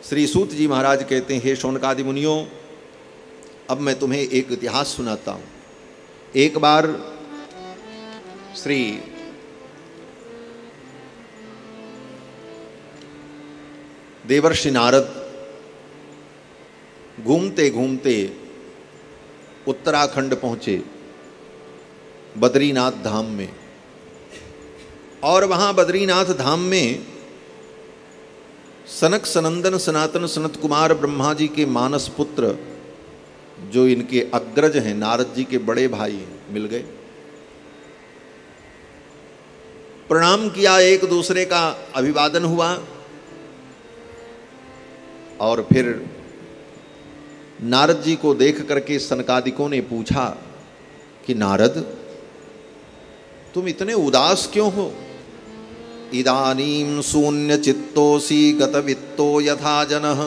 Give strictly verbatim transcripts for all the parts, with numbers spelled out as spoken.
श्री सूत जी महाराज कहते हैं, हे शौनकादि मुनियों, अब मैं तुम्हें एक इतिहास सुनाता हूँ। एक बार श्री देवर्षि नारद घूमते घूमते उत्तराखंड पहुँचे, बद्रीनाथ धाम में। और वहाँ बद्रीनाथ धाम में सनक सनंदन सनातन सनत कुमार ब्रह्मा जी के मानस पुत्र, जो इनके अग्रज हैं, नारद जी के बड़े भाई हैं, मिल गए। प्रणाम किया, एक दूसरे का अभिवादन हुआ। और फिर नारद जी को देख करके सनकादिकों ने पूछा कि नारद, तुम इतने उदास क्यों हो? इदानीं शून्य चित्तोसी गतवित्तो यथा जनः।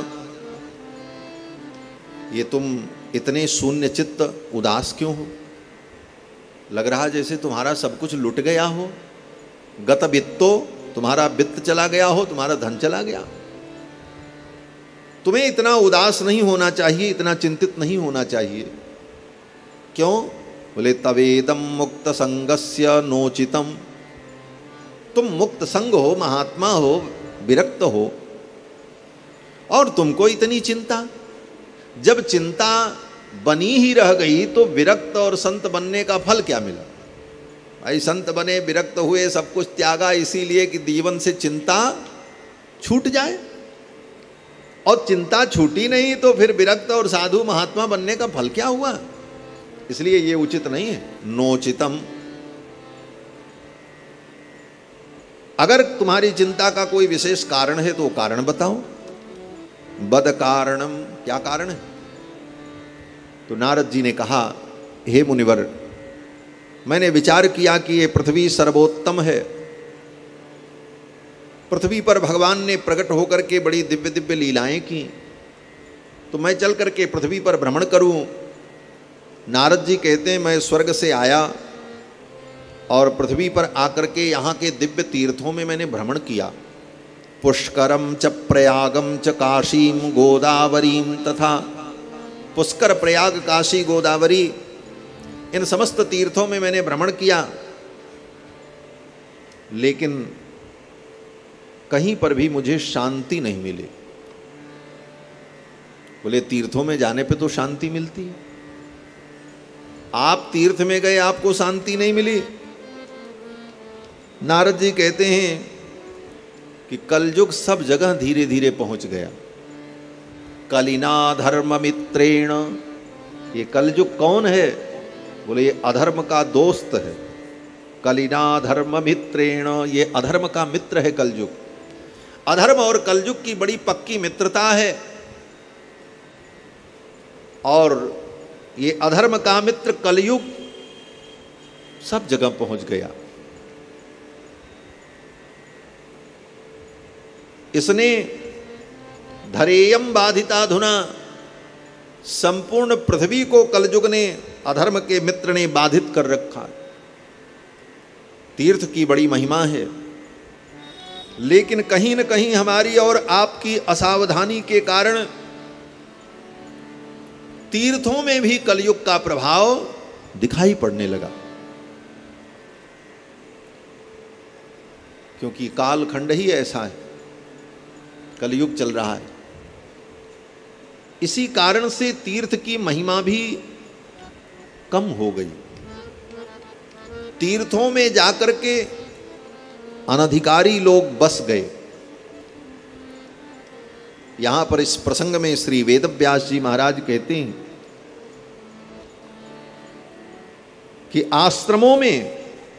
ये तुम इतने शून्य चित्त उदास क्यों हो? लग रहा जैसे तुम्हारा सब कुछ लुट गया हो। गतवित्तो, तुम्हारा वित्त चला गया हो, तुम्हारा धन चला गया। तुम्हें इतना उदास नहीं होना चाहिए, इतना चिंतित नहीं होना चाहिए। क्यों? बोले तवेदम मुक्त संगस्य नोचितम। तुम मुक्त संग हो, महात्मा हो, विरक्त हो, और तुमको इतनी चिंता। जब चिंता बनी ही रह गई तो विरक्त और संत बनने का फल क्या मिला? भाई संत बने, विरक्त हुए, सब कुछ त्यागा इसीलिए कि जीवन से चिंता छूट जाए। और चिंता छूटी नहीं तो फिर विरक्त और साधु महात्मा बनने का फल क्या हुआ? इसलिए ये उचित नहीं है। नोचितम। अगर तुम्हारी चिंता का कोई विशेष कारण है तो कारण बताओ। बद कारणम, क्या कारण है? तो नारद जी ने कहा, हे मुनिवर, मैंने विचार किया कि ये पृथ्वी सर्वोत्तम है। पृथ्वी पर भगवान ने प्रकट होकर के बड़ी दिव्य दिव्य लीलाएं की, तो मैं चल करके पृथ्वी पर भ्रमण करूं। नारद जी कहते हैं, मैं स्वर्ग से आया और पृथ्वी पर आकर के यहाँ के दिव्य तीर्थों में मैंने भ्रमण किया। पुष्करम च प्रयागम च काशीम गोदावरीम तथा। पुष्कर, प्रयाग, काशी, गोदावरी, इन समस्त तीर्थों में मैंने भ्रमण किया, लेकिन कहीं पर भी मुझे शांति नहीं मिली। बोले तीर्थों में जाने पे तो शांति मिलती है, आप तीर्थ में गए आपको शांति नहीं मिली। नारद जी कहते हैं कि कलयुग सब जगह धीरे धीरे पहुंच गया। कलिना धर्म मित्रेण। ये कलयुग कौन है? बोले ये अधर्म का दोस्त है। कलिना धर्म मित्रेण, ये अधर्म का मित्र है कलयुग। अधर्म और कलयुग की बड़ी पक्की मित्रता है। और ये अधर्म का मित्र कलयुग सब जगह पहुंच गया। इसने धरेयम बाधिताधुना, संपूर्ण पृथ्वी को कलयुग ने, अधर्म के मित्र ने बाधित कर रखा। तीर्थ की बड़ी महिमा है, लेकिन कहीं न कहीं हमारी और आपकी असावधानी के कारण तीर्थों में भी कलयुग का प्रभाव दिखाई पड़ने लगा। क्योंकि कालखंड ही ऐसा है, कलयुग चल रहा है। इसी कारण से तीर्थ की महिमा भी कम हो गई। तीर्थों में जाकर के अनधिकारी लोग बस गए। यहां पर इस प्रसंग में श्री वेदव्यास जी महाराज कहते हैं कि आश्रमों में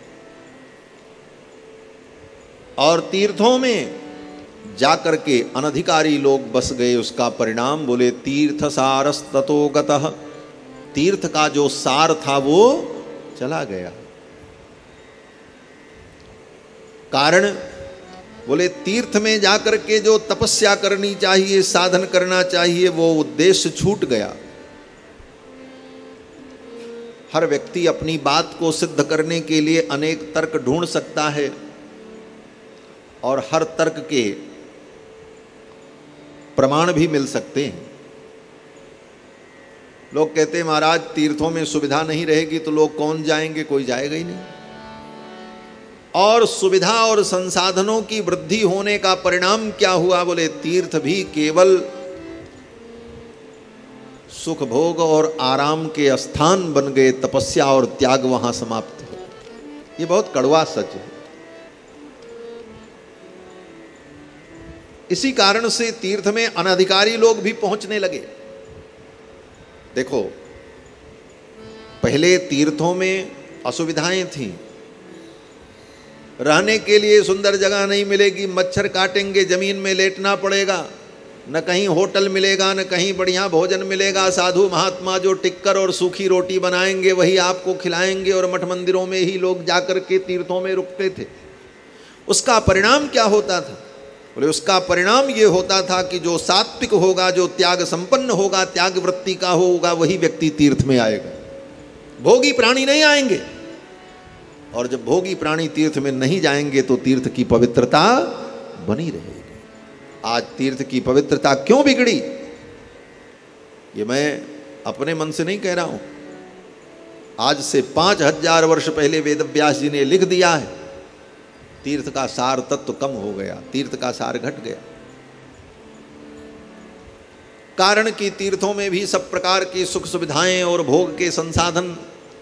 और तीर्थों में जाकर के अनधिकारी लोग बस गए। उसका परिणाम, बोले तीर्थ सारस्ततो गतः, तीर्थ का जो सार था वो चला गया। कारण, बोले तीर्थ में जाकर के जो तपस्या करनी चाहिए, साधन करना चाहिए, वो उद्देश्य छूट गया। हर व्यक्ति अपनी बात को सिद्ध करने के लिए अनेक तर्क ढूंढ सकता है, और हर तर्क के प्रमाण भी मिल सकते हैं। लोग कहते हैं महाराज तीर्थों में सुविधा नहीं रहेगी तो लोग कौन जाएंगे, कोई जाएगा ही नहीं। और सुविधा और संसाधनों की वृद्धि होने का परिणाम क्या हुआ, बोले तीर्थ भी केवल सुख भोग और आराम के स्थान बन गए, तपस्या और त्याग वहां समाप्त हो। ये बहुत कड़वा सच है। इसी कारण से तीर्थ में अनधिकारी लोग भी पहुंचने लगे। देखो पहले तीर्थों में असुविधाएं थीं, रहने के लिए सुंदर जगह नहीं मिलेगी, मच्छर काटेंगे, जमीन में लेटना पड़ेगा, न कहीं होटल मिलेगा, न कहीं बढ़िया भोजन मिलेगा। साधु महात्मा जो टिक्कर और सूखी रोटी बनाएंगे वही आपको खिलाएंगे, और मठ मंदिरों में ही लोग जाकर के तीर्थों में रुकते थे। उसका परिणाम क्या होता था, बोले उसका परिणाम ये होता था कि जो सात्विक होगा, जो त्याग संपन्न होगा, त्याग वृत्ति का होगा, वही व्यक्ति तीर्थ में आएगा। भोगी प्राणी नहीं आएंगे, और जब भोगी प्राणी तीर्थ में नहीं जाएंगे तो तीर्थ की पवित्रता बनी रहेगी। आज तीर्थ की पवित्रता क्यों बिगड़ी, ये मैं अपने मन से नहीं कह रहा हूं। आज से पांच हजार वर्ष पहले वेद व्यास जी ने लिख दिया है, तीर्थ का सार तत्व कम हो गया, तीर्थ का सार घट गया। कारण कि तीर्थों में भी सब प्रकार की सुख सुविधाएं और भोग के संसाधन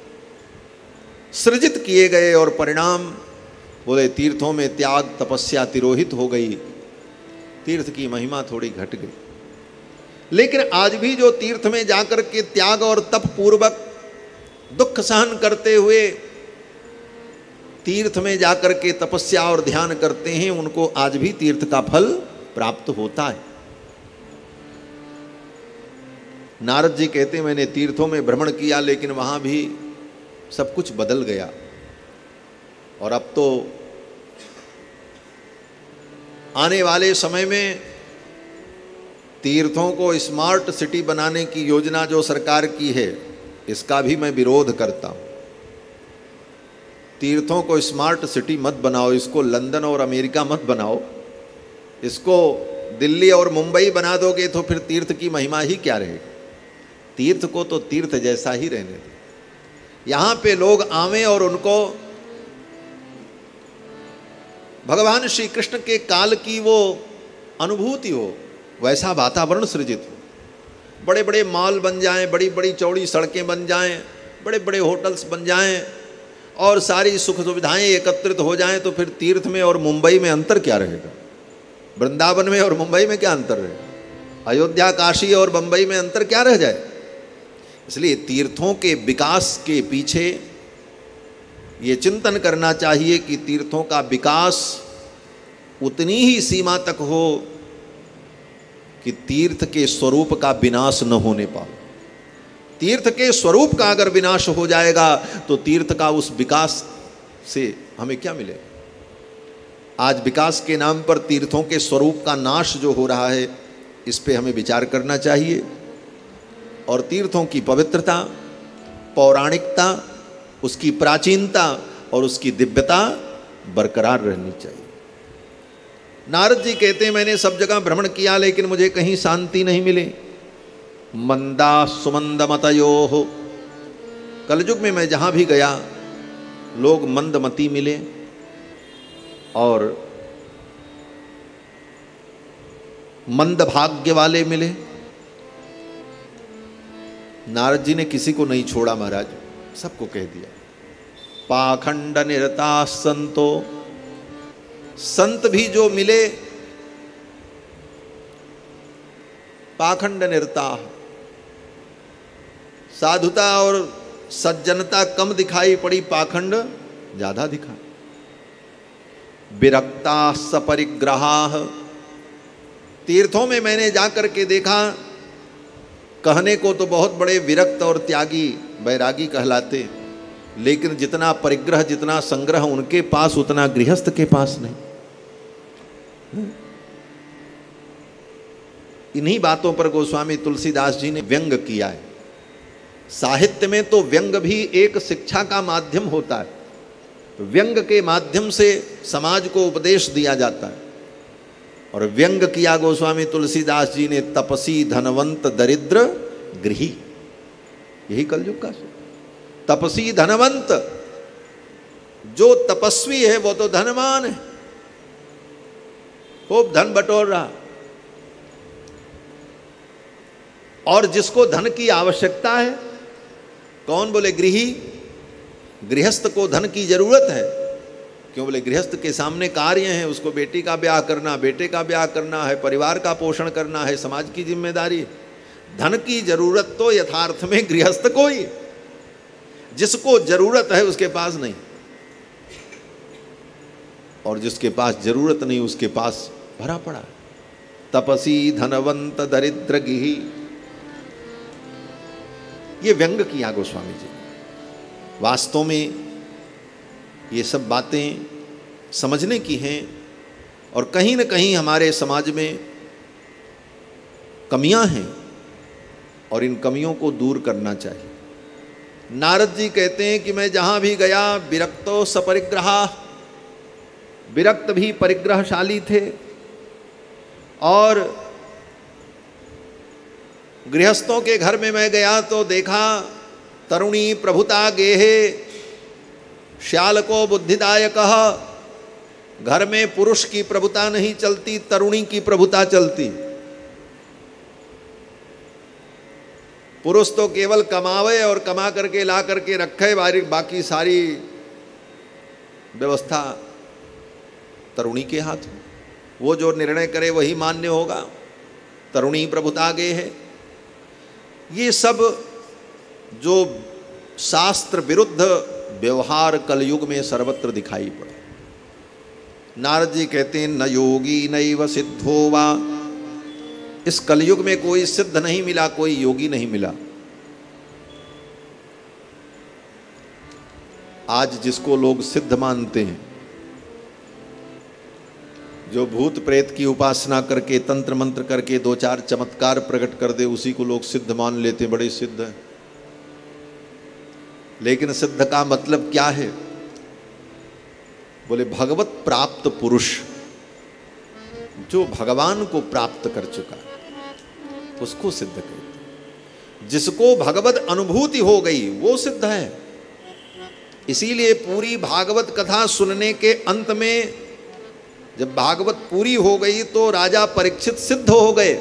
सृजित किए गए, और परिणाम बोले तीर्थों में त्याग तपस्या तिरोहित हो गई, तीर्थ की महिमा थोड़ी घट गई। लेकिन आज भी जो तीर्थ में जाकर के त्याग और तप पूर्वक दुख सहन करते हुए तीर्थ में जाकर के तपस्या और ध्यान करते हैं, उनको आज भी तीर्थ का फल प्राप्त होता है। नारद जी कहते हैं मैंने तीर्थों में भ्रमण किया, लेकिन वहां भी सब कुछ बदल गया, और अब तो आने वाले समय में तीर्थों को स्मार्ट सिटी बनाने की योजना जो सरकार की है, इसका भी मैं विरोध करता हूं। तीर्थों को स्मार्ट सिटी मत बनाओ, इसको लंदन और अमेरिका मत बनाओ, इसको दिल्ली और मुंबई बना दोगे तो फिर तीर्थ की महिमा ही क्या रहेगी। तीर्थ को तो तीर्थ जैसा ही रहने दो। यहाँ पे लोग आवें और उनको भगवान श्री कृष्ण के काल की वो अनुभूति हो, वैसा वातावरण सृजित हो। बड़े बड़े मॉल बन जाएं, बड़ी बड़ी चौड़ी सड़कें बन जाएं, बड़े बड़े होटल्स बन जाएं, और सारी सुख सुविधाएं एकत्रित हो जाएं, तो फिर तीर्थ में और मुंबई में अंतर क्या रहेगा। वृंदावन में और मुंबई में क्या अंतर रहेगा, अयोध्या काशी और बंबई में अंतर क्या रह जाए। इसलिए तीर्थों के विकास के पीछे ये चिंतन करना चाहिए कि तीर्थों का विकास उतनी ही सीमा तक हो कि तीर्थ के स्वरूप का विनाश न होने पाए। तीर्थ के स्वरूप का अगर विनाश हो जाएगा तो तीर्थ का उस विकास से हमें क्या मिलेगा। आज विकास के नाम पर तीर्थों के स्वरूप का नाश जो हो रहा है, इस पे हमें विचार करना चाहिए, और तीर्थों की पवित्रता, पौराणिकता, उसकी प्राचीनता और उसकी दिव्यता बरकरार रहनी चाहिए। नारद जी कहते हैं मैंने सब जगह भ्रमण किया, लेकिन मुझे कहीं शांति नहीं मिली। मंदा सुमंद मतयो हो, कलयुग में मैं जहां भी गया लोग मंदमती मिले, और मंद भाग्य वाले मिले। नारद जी ने किसी को नहीं छोड़ा महाराज, सबको कह दिया। पाखंड निरता संतो, संत भी जो मिले पाखंड निरता, साधुता और सज्जनता कम दिखाई पड़ी, पाखंड ज्यादा दिखा। विरक्ता सपरिग्रहा, तीर्थों में मैंने जाकर के देखा, कहने को तो बहुत बड़े विरक्त और त्यागी बैरागी कहलाते, लेकिन जितना परिग्रह, जितना संग्रह उनके पास, उतना गृहस्थ के पास नहीं। इन्हीं बातों पर गोस्वामी तुलसीदास जी ने व्यंग किया है। साहित्य में तो व्यंग भी एक शिक्षा का माध्यम होता है। व्यंग के माध्यम से समाज को उपदेश दिया जाता है। और व्यंग किया गोस्वामी तुलसीदास जी ने, तपसी धनवंत दरिद्र गृही। यही कलयुग का तपसी धनवंत, जो तपस्वी है वो तो धनवान है, खूब धन बटोर रहा, और जिसको धन की आवश्यकता है कौन? बोले गृही। गृहस्थ को धन की जरूरत है, क्यों? बोले गृहस्थ के सामने कार्य हैं, उसको बेटी का ब्याह करना, बेटे का ब्याह करना है, परिवार का पोषण करना है, समाज की जिम्मेदारी है। धन की जरूरत तो यथार्थ में गृहस्थ को ही, जिसको जरूरत है उसके पास नहीं, और जिसके पास जरूरत नहीं उसके पास भरा पड़ा है। तपसी धनवंत दरिद्र गिही, ये व्यंग किया गोस्वामी जी। वास्तव में ये सब बातें समझने की हैं, और कहीं न कहीं हमारे समाज में कमियां हैं, और इन कमियों को दूर करना चाहिए। नारद जी कहते हैं कि मैं जहां भी गया विरक्तो सपरिग्रहा, विरक्त भी परिग्रहशाली थे, और गृहस्थों के घर में मैं गया तो देखा तरुणी प्रभुता गेहे श्याल को बुद्धिदायक। घर में पुरुष की प्रभुता नहीं चलती, तरुणी की प्रभुता चलती। पुरुष तो केवल कमावे और कमा करके ला करके रखे, बाकी सारी व्यवस्था तरुणी के हाथ में, वो जो निर्णय करे वही मान्य होगा। तरुणी प्रभुता गे है। ये सब जो शास्त्र विरुद्ध व्यवहार कलयुग में सर्वत्र दिखाई पड़े। नारद जी कहते हैं न योगी नैव सिद्धो वा, इस कलयुग में कोई सिद्ध नहीं मिला, कोई योगी नहीं मिला। आज जिसको लोग सिद्ध मानते हैं, जो भूत प्रेत की उपासना करके तंत्र मंत्र करके दो चार चमत्कार प्रकट कर दे, उसी को लोग सिद्ध मान लेते हैं, बड़े सिद्ध हैं। लेकिन सिद्ध का मतलब क्या है? बोले भगवत प्राप्त पुरुष, जो भगवान को प्राप्त कर चुका उसको सिद्ध कहते हैं। जिसको भगवत अनुभूति हो गई वो सिद्ध है। इसीलिए पूरी भागवत कथा सुनने के अंत में जब भागवत पूरी हो गई तो राजा परीक्षित सिद्ध हो गए।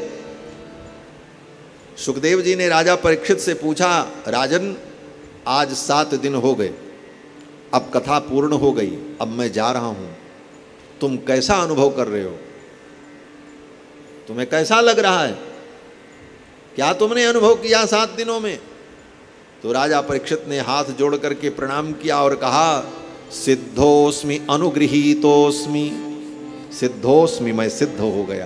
सुखदेव जी ने राजा परीक्षित से पूछा, राजन आज सात दिन हो गए, अब कथा पूर्ण हो गई, अब मैं जा रहा हूं, तुम कैसा अनुभव कर रहे हो? तुम्हें कैसा लग रहा है? क्या तुमने अनुभव किया सात दिनों में? तो राजा परीक्षित ने हाथ जोड़ करके प्रणाम किया और कहा, सिद्धोस्मि अनुगृहीतोस्मि, सिद्धोस्मि, मैं सिद्ध हो गया।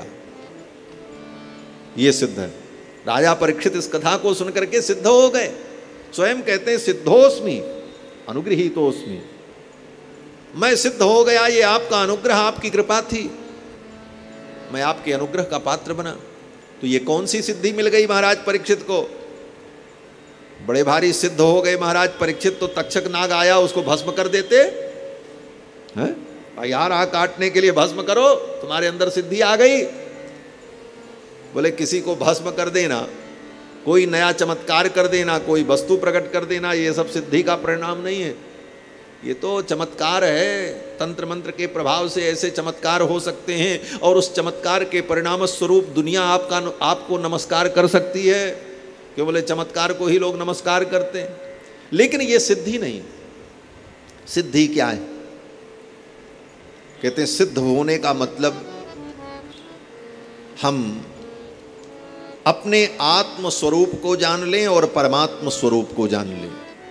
ये सिद्ध है। राजा परीक्षित इस कथा को सुनकर के सिद्ध हो गए। स्वयं कहते हैं सिद्धोस्मि अनुगृहीतोस्मि, मैं सिद्ध हो गया, ये आपका अनुग्रह, आपकी कृपा थी, मैं आपके अनुग्रह का पात्र बना। तो ये कौन सी सिद्धि मिल गई महाराज परीक्षित को? बड़े भारी सिद्ध हो गए महाराज परीक्षित, तो तक्षक नाग आया उसको भस्म कर देते हैं। यार आ काटने के लिए भस्म करो, तुम्हारे अंदर सिद्धि आ गई। बोले किसी को भस्म कर देना, कोई नया चमत्कार कर देना, कोई वस्तु प्रकट कर देना, ये सब सिद्धि का परिणाम नहीं है। ये तो चमत्कार है। तंत्र मंत्र के प्रभाव से ऐसे चमत्कार हो सकते हैं, और उस चमत्कार के परिणाम स्वरूप दुनिया आपका आपको नमस्कार कर सकती है। क्यों? बोले चमत्कार को ही लोग नमस्कार करते हैं। लेकिन ये सिद्धि नहीं। सिद्धि क्या है? कहते हैं सिद्ध होने का मतलब हम अपने आत्म स्वरूप को जान लें और परमात्म स्वरूप को जान लें।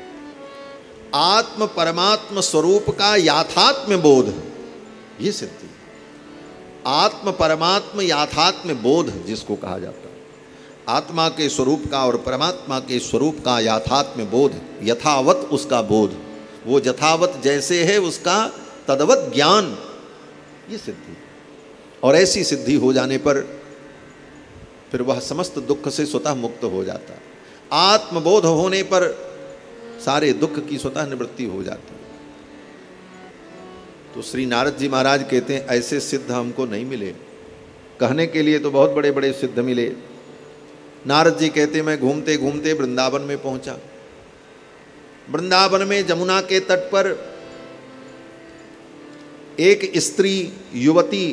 आत्म परमात्म स्वरूप का याथात्म्य बोध, ये सिद्धि। आत्म परमात्म याथात्म्य बोध जिसको कहा जाता है, आत्मा के स्वरूप का और परमात्मा के स्वरूप का याथात्म्य बोध, यथावत उसका बोध, वो यथावत जैसे है उसका तद्वत ज्ञान, ये सिद्धि। और ऐसी सिद्धि हो जाने पर फिर वह समस्त दुख से स्वतः मुक्त हो जाता है। आत्मबोध होने पर सारे दुख की स्वतः निवृत्ति हो जाती है। तो श्री नारद जी महाराज कहते हैं ऐसे सिद्ध हमको नहीं मिले। कहने के लिए तो बहुत बड़े बड़े सिद्ध मिले। नारद जी कहते मैं घूमते घूमते वृंदावन में पहुंचा। वृंदावन में जमुना के तट पर एक स्त्री युवती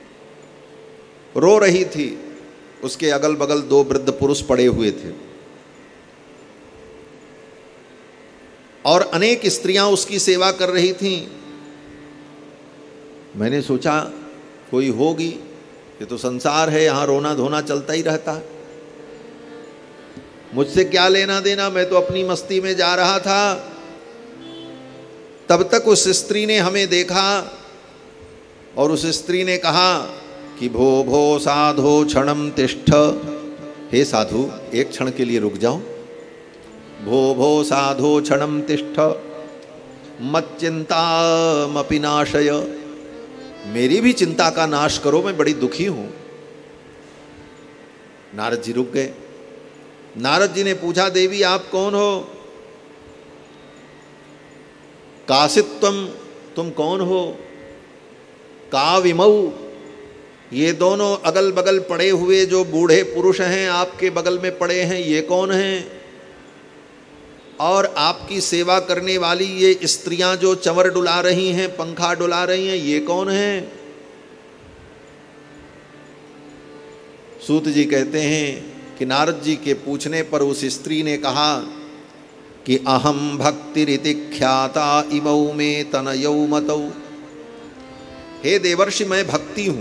रो रही थी, उसके अगल बगल दो वृद्ध पुरुष पड़े हुए थे और अनेक स्त्रियां उसकी सेवा कर रही थीं। मैंने सोचा कोई होगी, ये तो संसार है, यहां रोना धोना चलता ही रहता है, मुझसे क्या लेना देना, मैं तो अपनी मस्ती में जा रहा था। तब तक उस स्त्री ने हमें देखा और उस स्त्री ने कहा कि भो भो साधो क्षणम तिष्ठ, हे साधु एक क्षण के लिए रुक जाओ। भो भो साधो क्षणम तिष्ठ मच्चिंतामपि नाशय, मेरी भी चिंता का नाश करो, मैं बड़ी दुखी हूं। नारद जी रुक गए। नारद जी ने पूछा देवी आप कौन हो? कासित्वम, तुम कौन हो? का विमऊ, ये दोनों अगल बगल पड़े हुए जो बूढ़े पुरुष हैं आपके बगल में पड़े हैं, ये कौन हैं? और आपकी सेवा करने वाली ये स्त्रियां जो चंवर डुला रही हैं, पंखा डुला रही हैं, ये कौन हैं? सूत जी कहते हैं कि नारद जी के पूछने पर उस स्त्री ने कहा कि अहम भक्तिरिति ख्याता इमौ में तनयौ मतौ, हे देवर्षि मैं भक्ति हूं।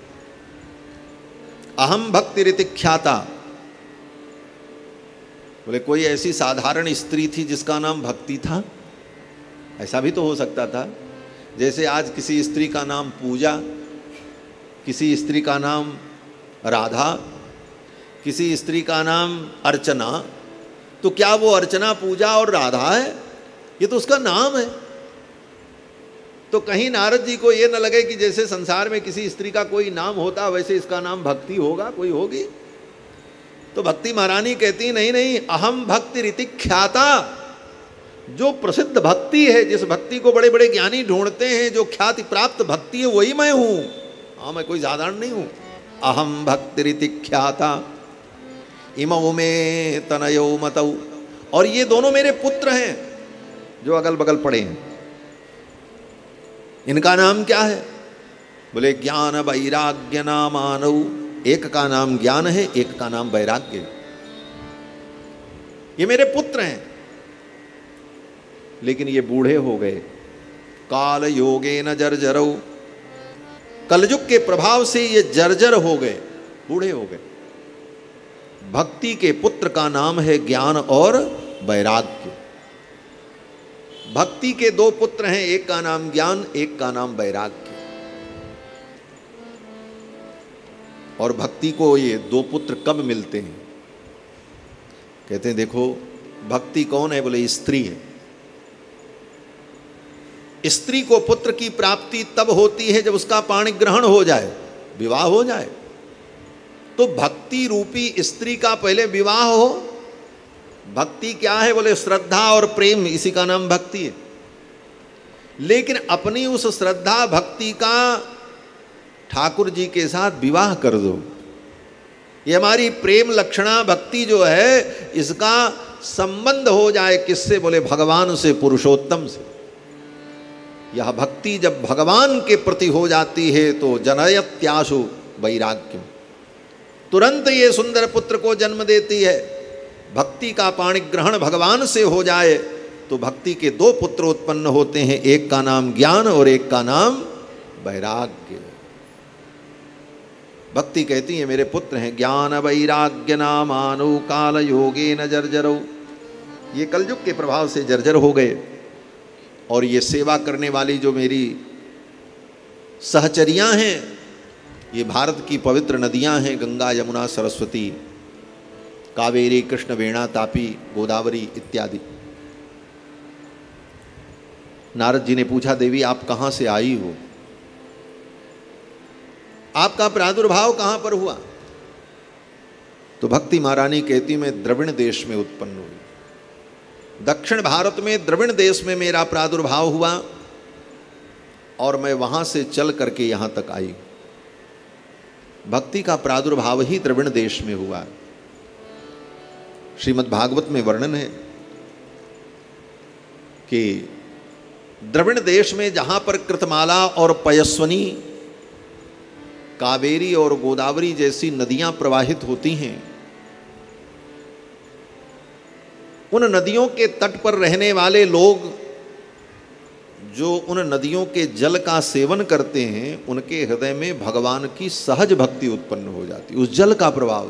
अहम भक्तिरिति ख्याता, बोले कोई ऐसी साधारण स्त्री थी जिसका नाम भक्ति था? ऐसा भी तो हो सकता था, जैसे आज किसी स्त्री का नाम पूजा, किसी स्त्री का नाम राधा, किसी स्त्री का नाम अर्चना, तो क्या वो अर्चना पूजा और राधा है? ये तो उसका नाम है। तो कहीं नारद जी को ये न लगे कि जैसे संसार में किसी स्त्री का कोई नाम होता वैसे इसका नाम भक्ति होगा, कोई होगी। तो भक्ति महारानी कहती नहीं नहीं, अहम भक्ति रीति ख्याता, जो प्रसिद्ध भक्ति है, जिस भक्ति को बड़े बड़े ज्ञानी ढूंढते हैं, जो ख्याति प्राप्त भक्ति है, वही मैं हूं। हाँ, मैं कोई साधारण नहीं हूं। अहम भक्ति रीति ख्याता इमौ में तनयो मतौ, और ये दोनों मेरे पुत्र हैं जो अगल बगल पड़े हैं। इनका नाम क्या है? बोले ज्ञान वैराग्य नामानौ, एक का नाम ज्ञान है, एक का नाम वैराग्य। ये मेरे पुत्र हैं, लेकिन ये बूढ़े हो गए। काल योगे न जर्जरौ, कलयुग के प्रभाव से ये जर्जर हो गए, बूढ़े हो गए। भक्ति के पुत्र का नाम है ज्ञान और वैराग्य। भक्ति के दो पुत्र हैं, एक का नाम ज्ञान, एक का नाम वैराग्य। और भक्ति को ये दो पुत्र कब मिलते हैं? कहते हैं देखो भक्ति कौन है? बोले स्त्री है। स्त्री को पुत्र की प्राप्ति तब होती है जब उसका पाणी ग्रहण हो जाए, विवाह हो जाए। तो भक्ति रूपी स्त्री का पहले विवाह हो। भक्ति क्या है? बोले श्रद्धा और प्रेम, इसी का नाम भक्ति है। लेकिन अपनी उस श्रद्धा भक्ति का ठाकुर जी के साथ विवाह कर दो। ये हमारी प्रेम लक्षणा भक्ति जो है, इसका संबंध हो जाए किससे? बोले भगवान से, पुरुषोत्तम से। यह भक्ति जब भगवान के प्रति हो जाती है तो जनयत्याशु वैराग्यम, तुरंत ये सुंदर पुत्र को जन्म देती है। भक्ति का पाणी ग्रहण भगवान से हो जाए तो भक्ति के दो पुत्र उत्पन्न होते हैं, एक का नाम ज्ञान और एक का नाम वैराग्य। भक्ति कहती है मेरे पुत्र हैं ज्ञान वैराग्य नामानो काल योगे न जर्जरो। ये कलयुग के प्रभाव से जर्जर हो गए। और ये सेवा करने वाली जो मेरी सहचरियां हैं, ये भारत की पवित्र नदियां हैं, गंगा यमुना सरस्वती कावेरी कृष्ण वेणा तापी गोदावरी इत्यादि। नारद जी ने पूछा देवी आप कहाँ से आई हो? आपका प्रादुर्भाव कहाँ पर हुआ? तो भक्ति महारानी कहती मैं द्रविड़ देश में उत्पन्न हुई। दक्षिण भारत में द्रविड़ देश में मेरा प्रादुर्भाव हुआ और मैं वहाँ से चल करके यहाँ तक आई। भक्ति का प्रादुर्भाव ही द्रविड़ देश में हुआ। श्रीमद् भागवत में वर्णन है कि द्रविड़ देश में जहां पर कृतमाला और पयस्वनी, कावेरी और गोदावरी जैसी नदियां प्रवाहित होती हैं, उन नदियों के तट पर रहने वाले लोग जो उन नदियों के जल का सेवन करते हैं, उनके हृदय में भगवान की सहज भक्ति उत्पन्न हो जाती, उस जल का प्रभाव।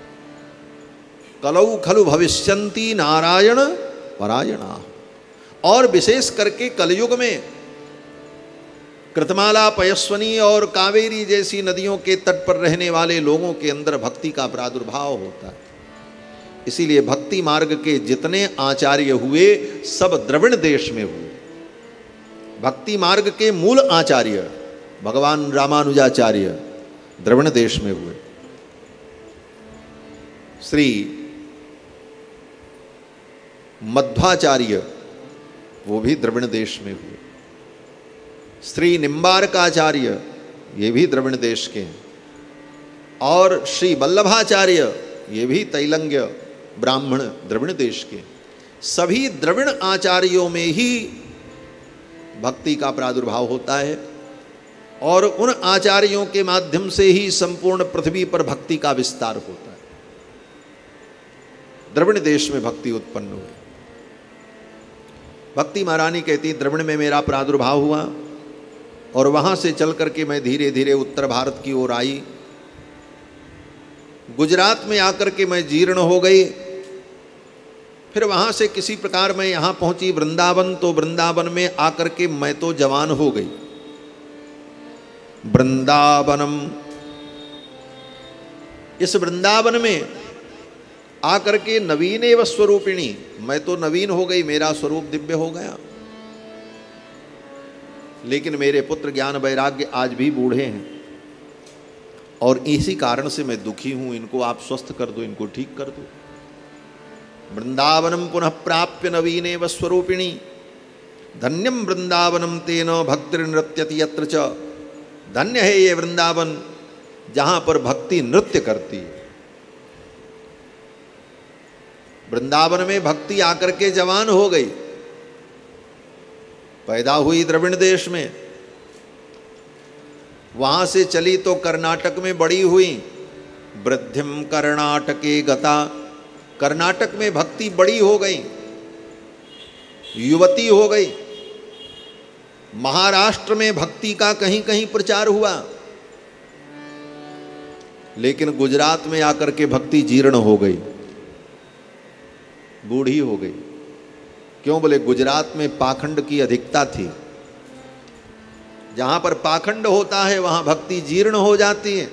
कलौ खलु भविष्यन्ति नारायण परायणा। और विशेष करके कलयुग में कृतमाला, पयस्वनी और कावेरी जैसी नदियों के तट पर रहने वाले लोगों के अंदर भक्ति का प्रादुर्भाव होता है। इसीलिए भक्ति मार्ग के जितने आचार्य हुए सब द्रविड़ देश में हुए। भक्ति मार्ग के मूल आचार्य भगवान रामानुजाचार्य द्रविड़ देश में हुए। श्री मध्वाचार्य वो भी द्रविड़ देश में हुए। श्री निम्बारकाचार्य ये भी द्रविड़ देश के हैं। और श्री वल्लभाचार्य ये भी तैलंग्य ब्राह्मण द्रविड़ देश के। सभी द्रविड़ आचार्यों में ही भक्ति का प्रादुर्भाव होता है और उन आचार्यों के माध्यम से ही संपूर्ण पृथ्वी पर भक्ति का विस्तार होता है। द्रविड़ देश में भक्ति उत्पन्न हुई। भक्ति महारानी कहती द्रविड़ में मेरा प्रादुर्भाव हुआ और वहां से चल करके मैं धीरे धीरे उत्तर भारत की ओर आई। गुजरात में आकर के मैं जीर्ण हो गई। फिर वहां से किसी प्रकार मैं यहाँ पहुंची वृंदावन, तो वृंदावन में आकर के मैं तो जवान हो गई। वृंदावनम, इस वृंदावन में आकर के नवीनेव स्वरूपिणी, मैं तो नवीन हो गई, मेरा स्वरूप दिव्य हो गया। लेकिन मेरे पुत्र ज्ञान वैराग्य आज भी बूढ़े हैं और इसी कारण से मैं दुखी हूं। इनको आप स्वस्थ कर दो, इनको ठीक कर दो। वृंदावनम पुनः प्राप्य नवीनेव स्वरूपिणी, धन्यम वृंदावनम तेन भक्ति नृत्यति यत्र च। धन्य है ये वृंदावन जहां पर भक्ति नृत्य करती है। वृंदावन में भक्ति आकर के जवान हो गई। पैदा हुई द्रविड़ देश में, वहां से चली तो कर्नाटक में बड़ी हुई। वृद्धिम कर्नाटके गता, कर्नाटक में भक्ति बड़ी हो गई, युवती हो गई। महाराष्ट्र में भक्ति का कहीं कहीं प्रचार हुआ, लेकिन गुजरात में आकर के भक्ति जीर्ण हो गई, बूढ़ी हो गई। क्यों? बोले गुजरात में पाखंड की अधिकता थी। जहां पर पाखंड होता है वहां भक्ति जीर्ण हो जाती है।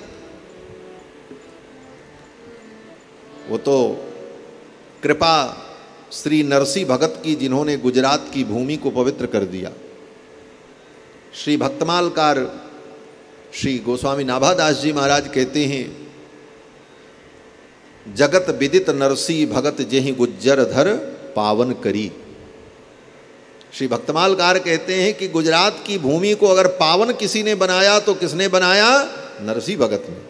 वो तो कृपा श्री नरसी भगत की, जिन्होंने गुजरात की भूमि को पवित्र कर दिया। श्री भक्तमालकार श्री गोस्वामी नाभादास जी महाराज कहते हैं, जगत विदित नरसी भगत जेहि गुज्जर धर पावन करी। श्री भक्तमालकार कहते हैं कि गुजरात की भूमि को अगर पावन किसी ने बनाया तो किसने बनाया? नरसी भगत ने।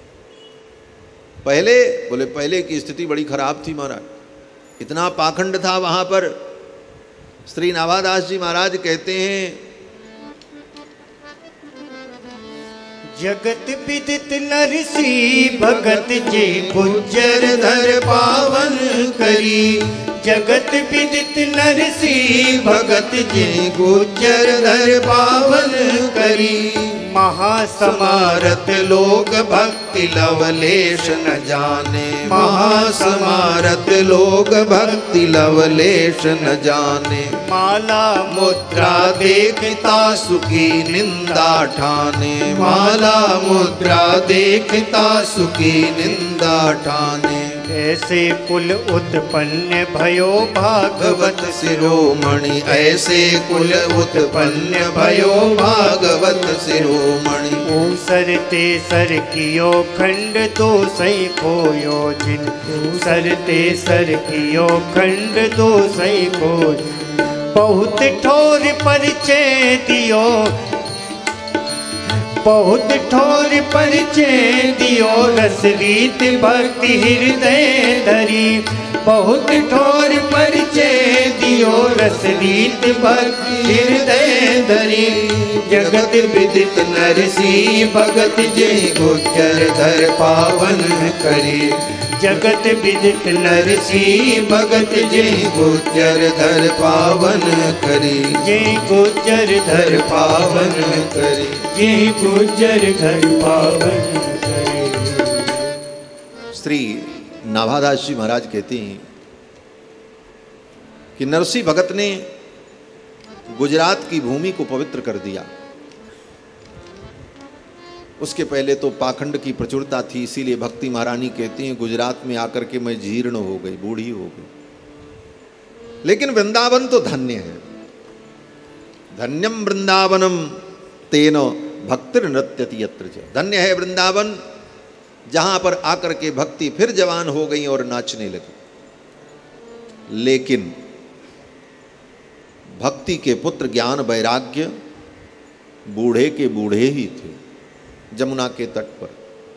पहले बोले पहले की स्थिति बड़ी खराब थी महाराज, इतना पाखंड था वहां पर। श्री नाभादास जी महाराज कहते हैं, जगत विदित नरसी भगत जे गुज्जर धर पावन करी। जगत विदित नरसी भगत जे गुज्जर धर पावन करी। महासमारत लोग भक्ति लवलेश न जाने। महासमारत लोग भक्ति लवलेश न जाने। माला मुद्रा देखता सुखी निंदा ठाने। माला मुद्रा देखता सुखी निंदा ठाने। ऐसे कुल उत्पन्न भयो भागवत शिरोमणि। ऐसे कुल उत्पन्न भयो भागवत शिरोमणि। ओ सरते सर कियो खंड दो सही खोयो जिन। सरते सर कियो खंड दो सही खोयो। बहुत ठोर परिचय दियो। बहुत ठोर परिचय दियो रस रीत भक्ति हृदय धरी। बहुत ठोर परिचय दियो रस रीत भक्ति हृदय धरी। जगत विदित नरसी भगत जे गोचर धर पावन करी। जगत विदित नरसी भगत जे गोचर धर पावन करी। जे गोचर धर पावन करी। जे गोचर धर पावन करी। श्री नाभादास जी महाराज कहते हैं कि नरसी भगत ने गुजरात की भूमि को पवित्र कर दिया। उसके पहले तो पाखंड की प्रचुरता थी, इसीलिए भक्ति महारानी कहती हैं गुजरात में आकर के मैं जीर्ण हो गई, बूढ़ी हो गई। लेकिन वृंदावन तो धन्य है। धन्यम वृंदावनम तेन भक्तिर नृत्यति यत्र च। धन्य है वृंदावन, जहां पर आकर के भक्ति फिर जवान हो गई और नाचने लगी। लेकिन भक्ति के पुत्र ज्ञान वैराग्य बूढ़े के बूढ़े ही थे जमुना के तट पर।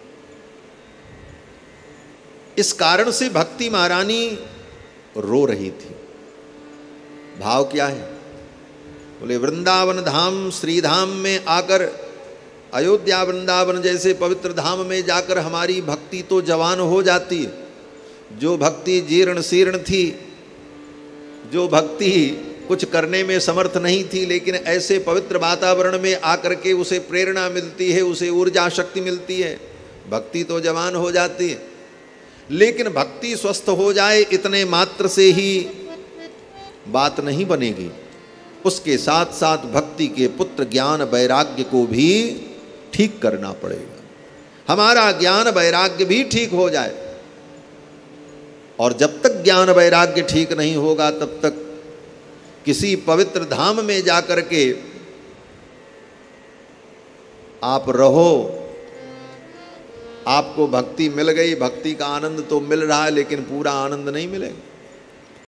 इस कारण से भक्ति महारानी रो रही थी। भाव क्या है? बोले वृंदावन धाम श्रीधाम में आकर, अयोध्या वृंदावन जैसे पवित्र धाम में जाकर हमारी भक्ति तो जवान हो जाती है। जो भक्ति जीर्ण शीर्ण थी, जो भक्ति कुछ करने में समर्थ नहीं थी, लेकिन ऐसे पवित्र वातावरण में आकर के उसे प्रेरणा मिलती है, उसे ऊर्जा शक्ति मिलती है, भक्ति तो जवान हो जाती है। लेकिन भक्ति स्वस्थ हो जाए इतने मात्र से ही बात नहीं बनेगी। उसके साथ साथ भक्ति के पुत्र ज्ञान वैराग्य को भी ठीक करना पड़ेगा। हमारा ज्ञान वैराग्य भी ठीक हो जाए। और जब तक ज्ञान वैराग्य ठीक नहीं होगा तब तक किसी पवित्र धाम में जाकर के आप रहो, आपको भक्ति मिल गई, भक्ति का आनंद तो मिल रहा है, लेकिन पूरा आनंद नहीं मिलेगा।